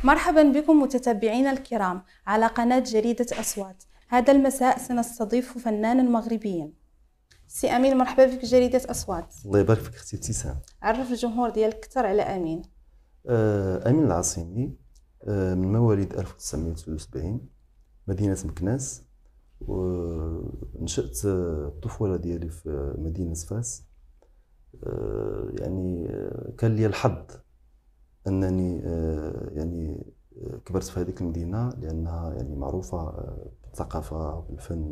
مرحبا بكم متتبعينا الكرام على قناة جريدة أصوات. هذا المساء سنستضيف فنانا مغربيا. سي أمين، مرحبا بك في جريدة أصوات. الله يبارك فيك اختي ابتسام. عرف الجمهور ديالك أكثر على أمين. أمين العاصمي، من مواليد 1979 مدينة مكناس، ونشأت الطفولة ديالي في مدينة فاس. يعني كان لي الحظ أنني كبرت في هذيك المدينة، لأنها يعني معروفة بالثقافة وبالفن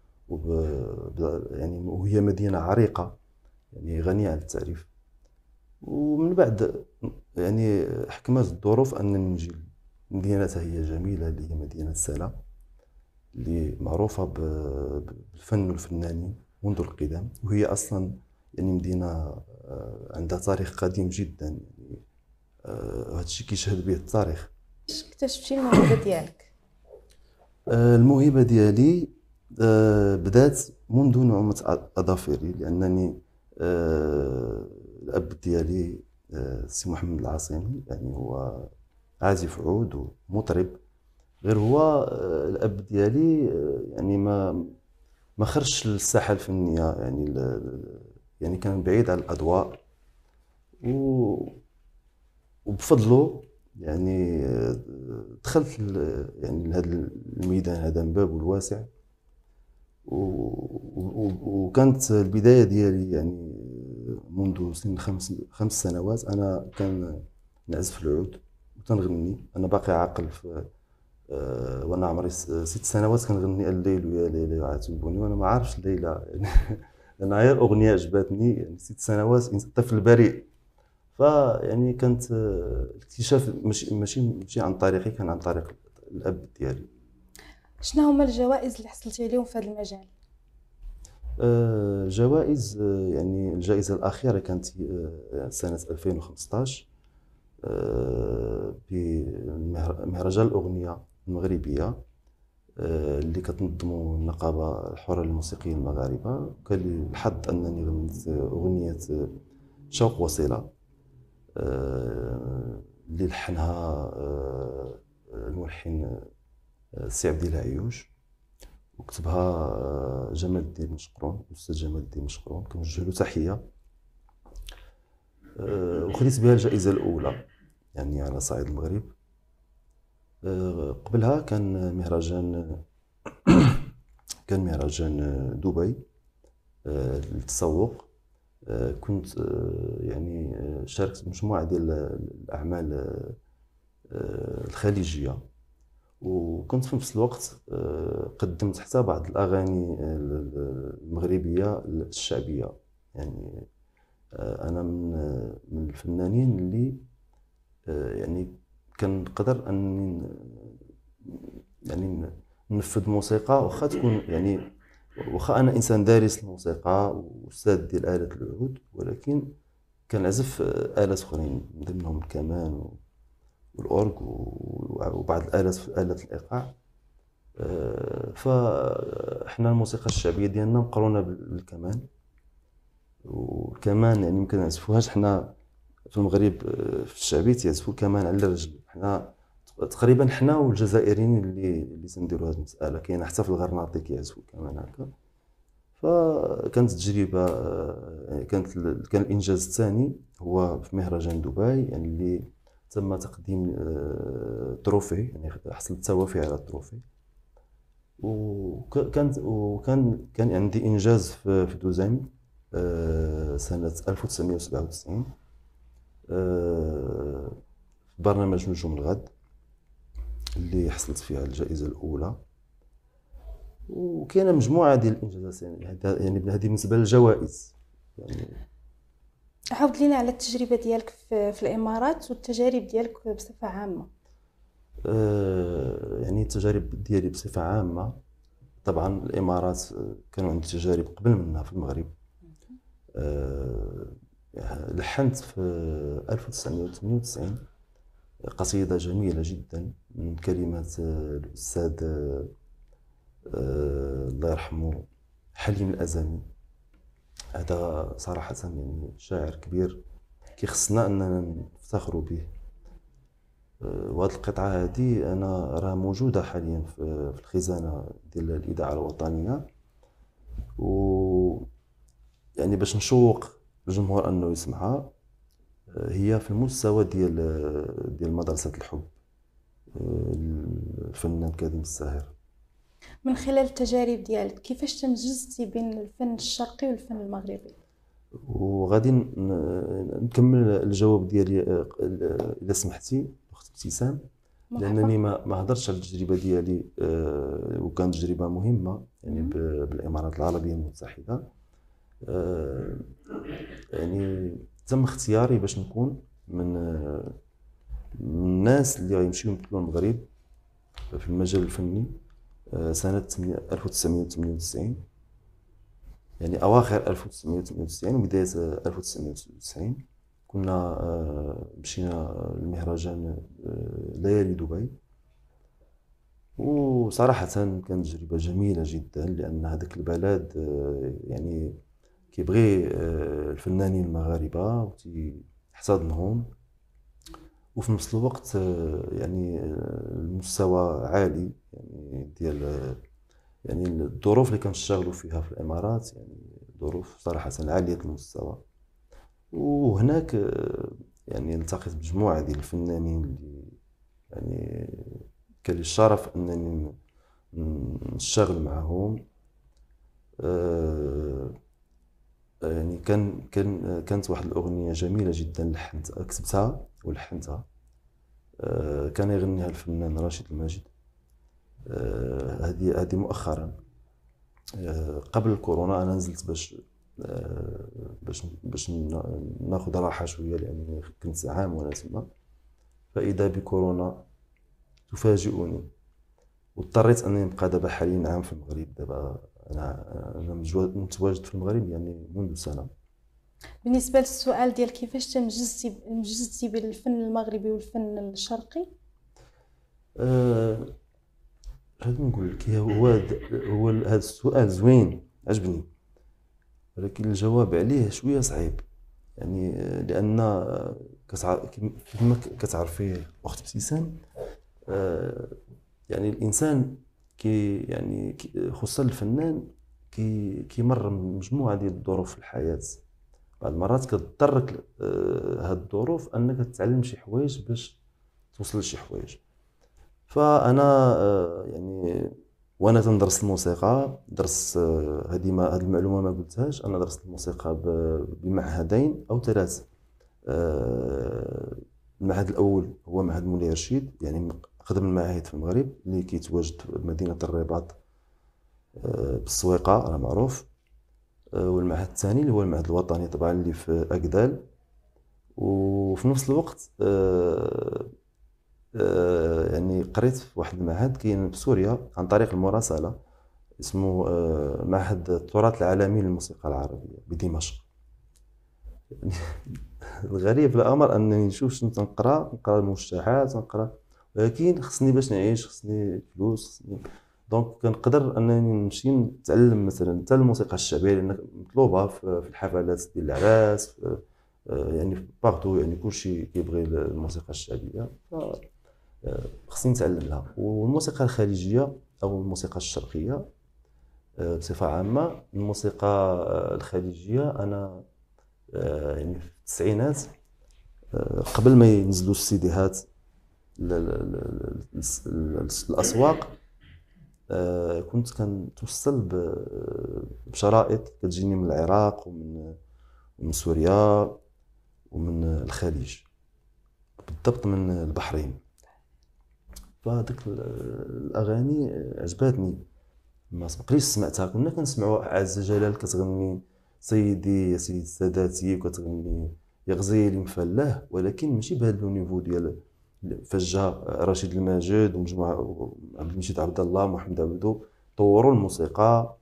وهي مدينة عريقة، يعني غنية عن التعريف. ومن بعد يعني حكمت الظروف أنني نجي لمدينة هي جميلة، اللي هي مدينة سلا، اللي معروفة بالفن والفنانين منذ القدم، وهي أصلا يعني مدينة عندها تاريخ قديم جدا. يعني هذا الشيء كيشهد به التاريخ. اكتشفتي الموهبة ديالك؟ الموهبة ديالي بدات منذ نعومة أظافري، لأنني الأب ديالي سي محمد العاصمي، يعني هو عازف عود ومطرب. غير هو الأب ديالي يعني ما خرجش للساحة الفنية، يعني كان بعيد عن الأضواء، وبفضله يعني دخلت يعني لهذا الميدان هذا من بابه الواسع. وكانت البداية ديالي يعني منذ سن 5 سنوات. أنا كان نعزف العود وتنغني. أنا باقي عاقل في وأنا عمري 6 سنوات كنغني الليل ويا ليلى يعاتبوني، وأنا ما عارفش الليلة يعني أنا غير أغنية عجبتني، يعني 6 سنوات طفل بريء. فيعني كانت الاكتشاف ماشي عن طريقي، كان عن طريق الأب ديالي. شنو هما الجوائز اللي حصلتي عليهم في هذا المجال؟ جوائز، يعني الجائزة الأخيرة كانت سنة 2015 بمهرجان الأغنية المغربية اللي كتنظمو النقابة الحرة للموسيقيين المغاربة. كان لي الحظ أنني غنيت أغنية شوق وصلة، اللي لحنها الملحن السي عبد الله عيوش، وكتبها جمال الدين مشقرون، الأستاذ جمال الدين مشقرون، كنوجه له تحية. وخديت بها الجائزة الأولى يعني على صعيد المغرب. قبلها كان مهرجان دبي للتسوق. كنت يعني شاركت مجموعة ديال الأعمال الخليجية، وكنت في نفس الوقت قدمت حتى بعض الأغاني المغربية الشعبية. يعني أنا من الفنانين اللي يعني كنقدر أني يعني ننفذ موسيقى، واخا تكون يعني واخا أنا إنسان دارس الموسيقى وأستاذ ديال آلة العود، ولكن كنعزف آلات أخرين من ضمنهم الكمان والأورغ وبعض الآلات آلات الإيقاع. فاحنا الموسيقى الشعبية ديالنا مقرونة بالكمان، والكمان يعني يمكن نعزفوهاش حنا في المغرب. في الشعبي تيعزفوا الكمان على الرجل. حنا تقريبا حنا والجزائريين اللي تنديروا هذه المسألة. كاينه حتى في الغرناطي كيعزفوا الكمان هكا. فكانت تجربة، كان الإنجاز الثاني هو في مهرجان دبي، يعني اللي تم تقديم تروفي، يعني حصلت توافي على التروفي. وكان عندي إنجاز في دوزيم سنة 1997 في برنامج نجوم الغد، اللي حصلت فيها الجائزة الأولى. وكاينه مجموعة ديال الإنجازات، يعني هذه بالنسبة للجوائز. يعني عاود لينا على التجربة ديالك في الإمارات والتجارب ديالك بصفة عامة. يعني التجارب ديالي بصفة عامة، طبعا الإمارات كانوا عندي تجارب قبل منها في المغرب. لحنت في 1998 قصيدة جميلة جدا من كلمات الأستاذ الله يرحمه حليم الأزمي. هذا صراحة يعني شاعر كبير كيخصنا أننا نفتخروا به. وهذه القطعة هذه أنا راها موجودة حاليا في الخزانة ديال الإذاعة الوطنية، و يعني باش نشوق الجمهور أنه يسمعها. هي في المستوى ديال مدرسة الحب، الفنان كاظم الساهر. من خلال التجارب ديالك كيفاش تميزتي بين الفن الشرقي والفن المغربي؟ وغادي نكمل الجواب ديالي اذا سمحتي اخت ابتسام، لانني ما هضرتش على التجربه ديالي، وكانت تجربه مهمه يعني بالامارات العربيه المتحده. يعني تم اختياري باش نكون من الناس اللي غيمشيو يمثلوا المغرب في المجال الفني سنه 1998، يعني أواخر 1998 وبداية 1999. كنا مشينا لمهرجان ليالي دبي، وصراحة كانت تجربة جميلة جدا، لأن هذاك البلد يعني كيبغي الفنانين المغاربة وتحتضنهم، وفي نفس الوقت يعني المستوى عالي يعني ديال يعني الظروف اللي كنشتغلوا فيها في الامارات يعني ظروف صراحه عاليه المستوى. وهناك يعني التقيت بمجموعه ديال الفنانين اللي يعني كان لي الشرف انني نشتغل معهم. يعني كانت واحد الاغنيه جميله جدا كتبتها ولحنتها، كان يغنيها الفنان راشد الماجد. هذه مؤخرا قبل الكورونا. انا نزلت باش ناخذ راحه شويه، لاني كنت عام وانا تما، فاذا بكورونا تفاجئني، واضطريت انني نبقى دابا حاليا عام في المغرب. دابا انا متواجد في المغرب يعني منذ سنه. بالنسبه للسؤال ديال كيفاش تمجزتي بين الفن المغربي والفن الشرقي، غادي نقول لك هو هذا السؤال زوين عجبني، ولكن الجواب عليه شويه صعيب، يعني لان كما كتعرفي اخت ابتسام، يعني الانسان يعني خصوصا الفنان كيمر بمجموعه ديال الظروف في الحياه. بعض المرات كتضطرك هاد الظروف انك تتعلم شي حوايج باش توصل لشي حوايج. فانا يعني وانا تندرس الموسيقى درست هذه المعلومه ما قلتهاش. انا درست الموسيقى بمعهدين او ثلاث. المعهد الاول هو معهد مولاي رشيد، يعني من اقدم المعاهد في المغرب اللي كيتواجد في مدينه الرباط بالسويقه، راه معروف. والمعهد الثاني اللي هو المعهد الوطني طبعا اللي في اكدال. وفي نفس الوقت يعني قريت في واحد المعهد كاين في سوريا عن طريق المراسله، اسمه معهد التراث العالمي للموسيقى العربيه بدمشق. الغريب في الامر انني نشوف شنو نقرا الموشحات نقرا، ولكن خصني باش نعيش خصني فلوس دونك كنقدر انني نمشي نتعلم مثلا حتى الموسيقى الشعبيه، لان مطلوبه في الحفلات ديال العراس، يعني باغتو، يعني كلشي كيبغي الموسيقى الشعبيه، خصني نتعلم لها. والموسيقى الخليجيه او الموسيقى الشرقيه بصفه عامه، الموسيقى الخليجيه انا يعني في التسعينات قبل ما ينزلوا السيديهات الاسواق، كنت كنتوصل بشرائط كتجيني من العراق ومن سوريا ومن الخليج، بالضبط من البحرين. فهاديك الاغاني عجباتني، ما سبقليش سمعتها. كنا كنسمعوا عز جلال كتغني سيدي يا سيدي الساداتي، وكتغني يا غزيلي مفلاه، ولكن ماشي بهذا لو نيفو ديال فجا رشيد الماجد ومجموعه عبد المجيد عبد الله محمد عبدو طوروا الموسيقى،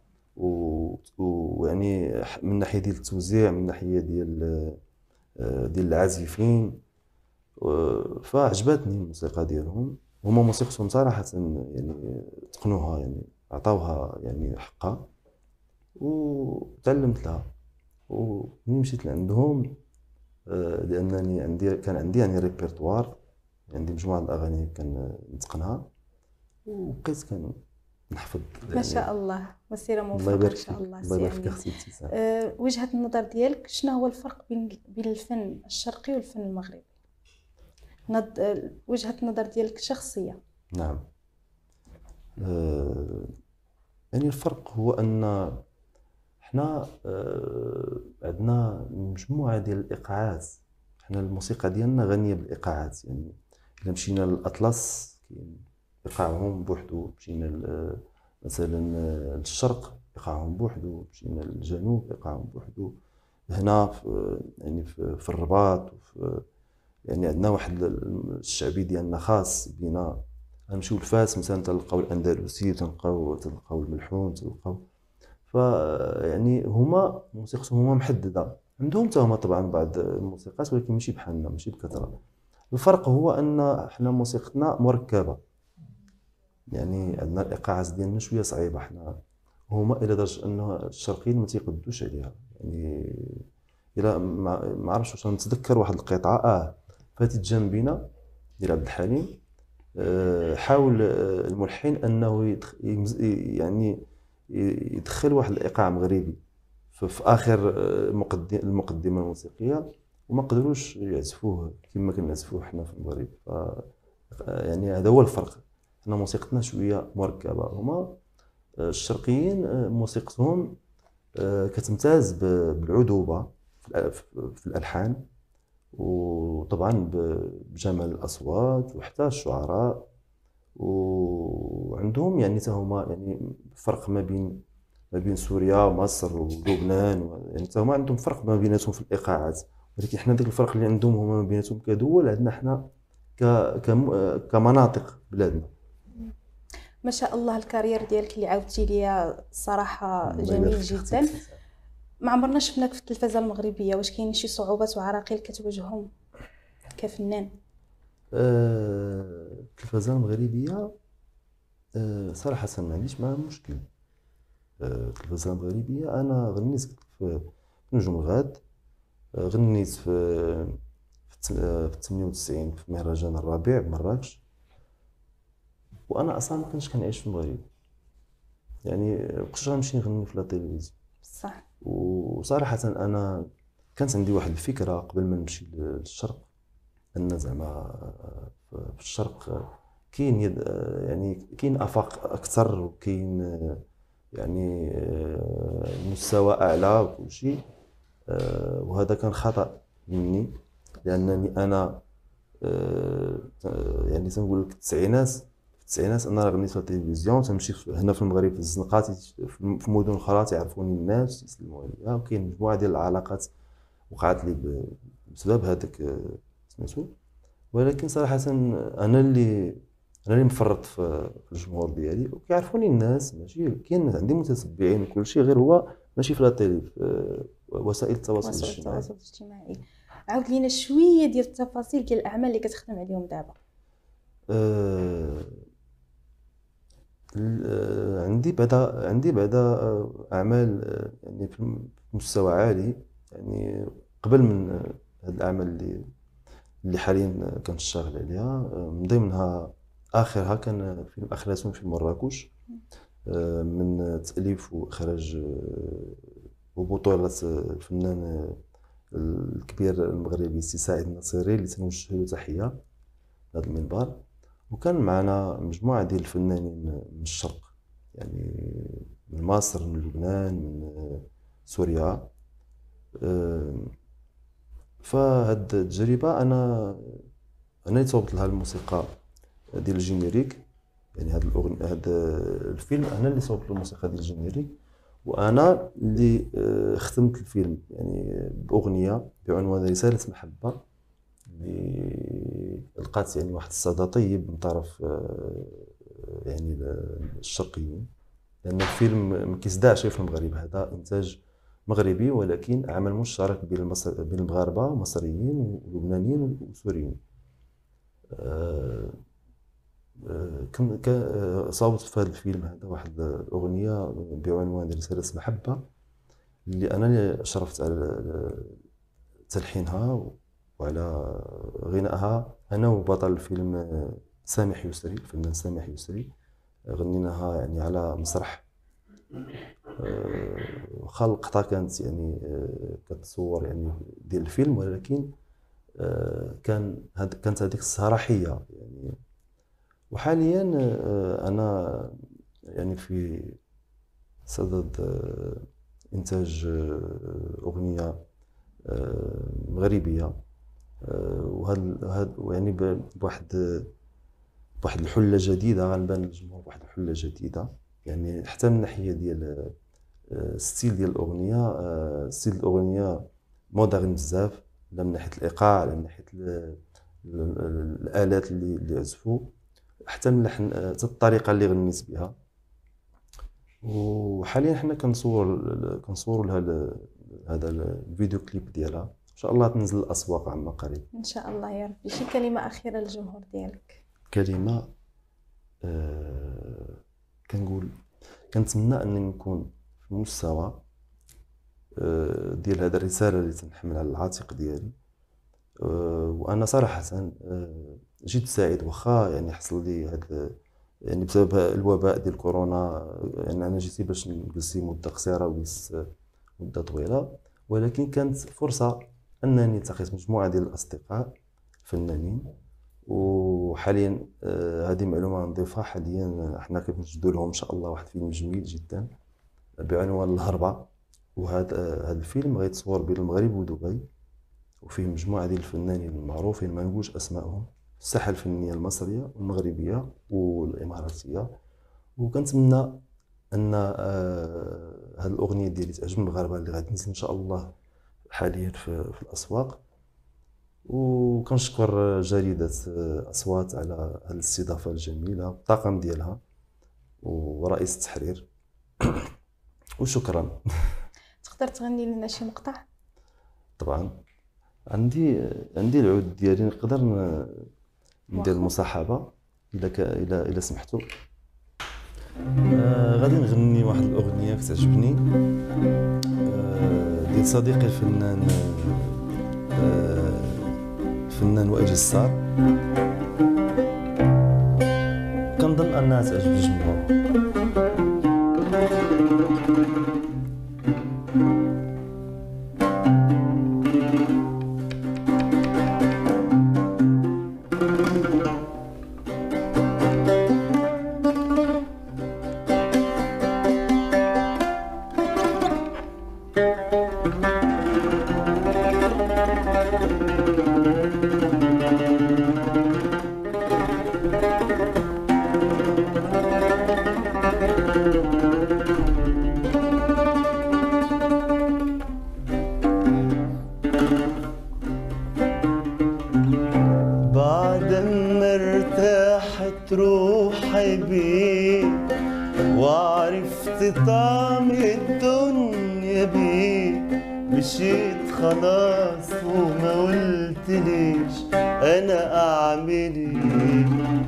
ويعني من ناحيه ديال التوزيع، من ناحيه ديال العازفين. فعجبتني الموسيقى ديالهم، هما موسيقتهم صراحه يعني تقنوها، يعني عطاوها يعني حقها، وتعلمت لها. ومنين مشيت لعندهم لانني كان عندي يعني ريبرتوار عندي مجموعة الأغاني كنتقنها، وبقيت كنحفظ ما شاء الله، مسيرة الله موفقة يبارك إن شاء فيك، الله الله سي يبارك فيك أمين. أختي ابتسام. وجهة النظر ديالك شنو هو الفرق بين الفن الشرقي والفن المغربي؟ وجهة النظر ديالك الشخصية. نعم. يعني الفرق هو أن حنا عندنا مجموعة ديال الإيقاعات. حنا الموسيقى ديالنا غنية بالإيقاعات، يعني إلا مشينا للأطلس كاين إيقاعهم بوحدو، مشينا مثلا للشرق إيقاعهم بوحدو، مشينا للجنوب إيقاعهم بوحدو، هنا في الرباط يعني عندنا واحد الشعبي ديالنا خاص بينا. غنمشيو لفاس مثلا تلقاو الاندلسي، تلقاو الملحون، تلقاو يعني هما موسيقتهم هما محدده، عندهم حتى هما طبعا بعض الموسيقات ولكن ماشي بحالنا، ماشي بكثره. الفرق هو ان حنا موسيقتنا مركبه، يعني عندنا الايقاعات ديالنا شويه صعيبه حنا، هما الى درجه انه الشرقيين ما تيقدوش عليها. يعني الى ما عرفتش واش نتذكر واحد القطعه فاتت جنبينا ديال عبد الحليم، حاول الملحن انه يعني يدخل واحد الايقاع مغربي في اخر المقدمه الموسيقيه، وما قدروش يعزفوه كما كنعزفوه حنا في المغرب. يعني هذا هو الفرق، حنا موسيقتنا شويه مركبه. هما الشرقيين موسيقتهم كتمتاز بالعذوبه في الالحان، وطبعا بجمال الاصوات وحتى الشعراء، وعندهم يعني هما يعني فرق ما بين سوريا ومصر ولبنان، يعني هما عندهم فرق ما بيناتهم في الايقاعات، ولكن حنا ديك الفرق اللي عندهم هما ما بيناتهم كدول، عندنا حنا كمناطق بلادنا. ما شاء الله، الكارير ديالك اللي عاودتي ليا صراحه الله جميل يبارك فيك جدا. أختي. ما عمرنا شفناك في التلفزه المغربيه، واش كاين شي صعوبات وعراقيل كتواجههم كفنان؟ التلفزة المغربية صراحة ما عنديش معها مشكل. التلفزة المغربية أنا غنيت في نجوم الغاد، غنيت في 98 في مهرجان الربيع بمراكش، وأنا أصلا ما كنتش كنعيش في المغرب، يعني مكنتش غنمشي نغني في لا تيليفزيون. صح. وصراحة أنا كانت عندي واحد الفكرة قبل ما نمشي للشرق، أن زعما في الشرق كاين يعني كاين آفاق أكثر، وكاين يعني مستوى أعلى وكل شيء. وهذا كان خطأ مني، لأنني أنا يعني تنقول لك في التسعينات أنا غنيت في التلفزيون، تنمشي هنا في المغرب في الزنقات، في مدن أخرى تعرفوني الناس يسلموا عليا، وكاين مجموعة ديال العلاقات وقعت لي بسبب هذاك سميتو. ولكن صراحة أنا اللي مفرط في الجمهور ديالي، وكيعرفوني الناس، ماشي كاين عندي متتبعين وكل شيء، غير هو ماشي في لا تيلي، في وسائل التواصل الاجتماعي. عاود لينا شويه ديال التفاصيل ديال الاعمال اللي كتخدم عليهم دابا. عندي بعدا اعمال يعني في مستوى عالي، يعني قبل من هاد الاعمال اللي حاليا كنشتغل عليها. من ضمنها اخرها كان فيلم اخرتون في مراكش، من تاليف واخراج وبطولة الفنان الكبير المغربي السي سعيد النصيري، اللي تنوجه له تحية هذا المنبر. وكان معنا مجموعة ديال الفنانين من الشرق، يعني من مصر، من لبنان، من سوريا. فهاد التجربة أنا اللي صوبت لها الموسيقى ديال الجينيريك، يعني هاد الفيلم أنا اللي صوبت له الموسيقى ديال الجينيريك، وأنا اللي ختمت الفيلم يعني بأغنية بعنوان رسالة محبة، اللي لقات يعني واحد الصدى طيب من طرف يعني الشرقيين، لأن الفيلم ما كيصدعش في المغرب، هذا إنتاج مغربي ولكن عمل مشترك بين المغاربة ومصريين ولبنانيين وسوريين. صوبت في هذا الفيلم هذا واحد الأغنية بعنوان رسالة محبة، اللي أنا اللي أشرفت على تلحينها وعلى غنائها أنا وبطل الفيلم سامح يسري، الفنان سامح يسري. غنيناها يعني على مسرح، واخا اللقطة كانت يعني كتصور يعني ديال الفيلم، ولكن كانت هذيك السهرة حية يعني. وحاليا أنا يعني في صدد إنتاج أغنية مغربية، وهذا يعني بواحد الحلة جديدة، غنبان للجمهور بواحد الحلة جديدة يعني، حتى من الناحية ديال ستيل ديال الأغنية. ستيل الأغنية مودرن بزاف، لا من ناحية الإيقاع، لا من ناحية الآلات اللي عزفوا، حتى من حتى الطريقة اللي غنيت بها. وحاليا حنا كنصوروا لها هذا الفيديو كليب ديالها، ان شاء الله تنزل الاسواق عما قريب ان شاء الله يا ربي. شي كلمه اخيره للجمهور ديالك؟ كلمه كنتمنى انني نكون في المستوى ديال هذه الرساله اللي تنحمل على العاتق ديالي. وانا صراحه جد سعيد، واخا يعني حصل لي هذا يعني بسبب الوباء ديال كورونا، يعني انا جيت باش نجلس مده قصيره وجلست مده طويله، ولكن كانت فرصه انني التقيت مجموعه ديال الاصدقاء فنانين. وحاليا هذه معلومه نضيفها، حاليا احنا كنجدوا لهم ان شاء الله واحد فيلم جميل جدا بعنوان الهربه، وهذا الفيلم غيتصور بين المغرب ودبي، وفيه مجموعه ديال الفنانين المعروفين ما نقولش اسمائهم، الساحه الفنيه المصريه والمغربيه والاماراتيه. وكنتمنى ان هذه الاغنيه ديالي تعجب المغاربه اللي غتنزل ان شاء الله حاليا في الاسواق. وكنشكر جريده اصوات على هذه الاستضافه الجميله، الطاقم ديالها ورئيس التحرير. وشكرا. تقدر تغني لنا شي مقطع؟ طبعا عندي العود ديالي، نقدر ندير المصاحبه الا سمحتوا. غادي نغني واحد الاغنيه كتعجبني ديال صديقي الفنان وائل جسار، كنظن انها تعجب الجمهور. بعد ما ارتاحت روحي بيك وعرفت طعم الدنيا بيك، مشيت خلاص وما قلتليش انا اعمل ايه.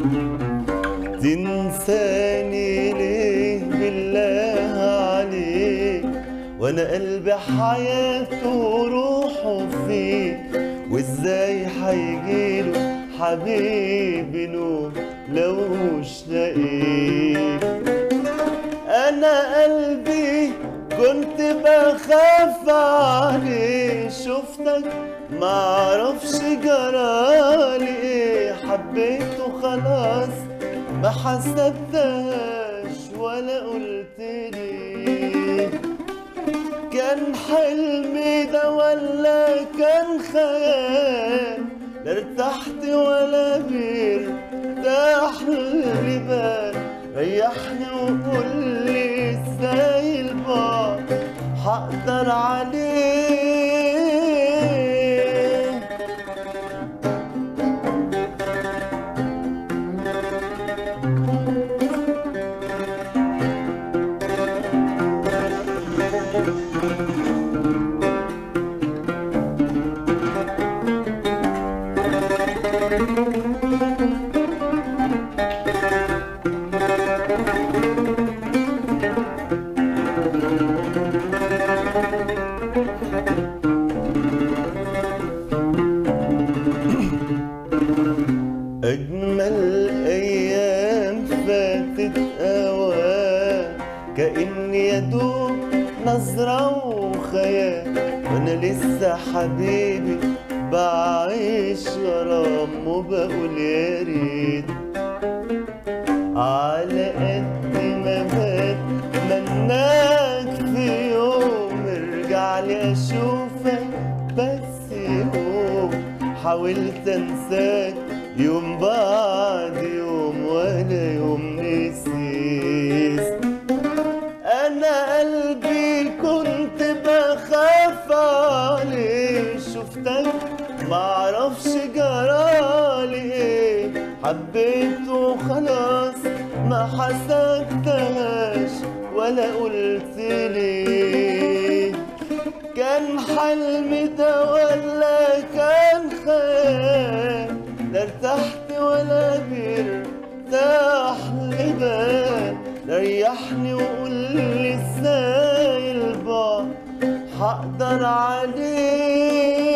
تنساني ليه بالله عليك، وانا قلبي حياته وروحه فيك، وازاي هيجيله حبيبي نور لو مش لاقيك. انا قلبي كنت بخاف عليه، شفتك معرفش جرالي ايه، حبيته خلاص ما حسبتهاش ولا قلتلي كان حلمي ده ولا كان خيال. لا ارتحت ولا بيرتاح لي بال، ريحني وقولي ازاي البعد هقدر عليه. نظرة وخيال، وانا لسه حبيبي بعيش غرام وبقول يا ريت. على قد ما بتمناك في يوم ارجع لي اشوفك بس يوم، حاولت انساك يوم بعد يوم ولا يوم نسيت. انا قلبي كنت بخاف عليه، شفتك معرفش جرالي ايه، حبيته خلاص ما حسبتهاش ولا قلت ليه. كان حلمي ده ولا كان خيال، لا ارتحت ولا بيرتاح لبال، ريحني وقولي ازاي البعد هقدر عليه.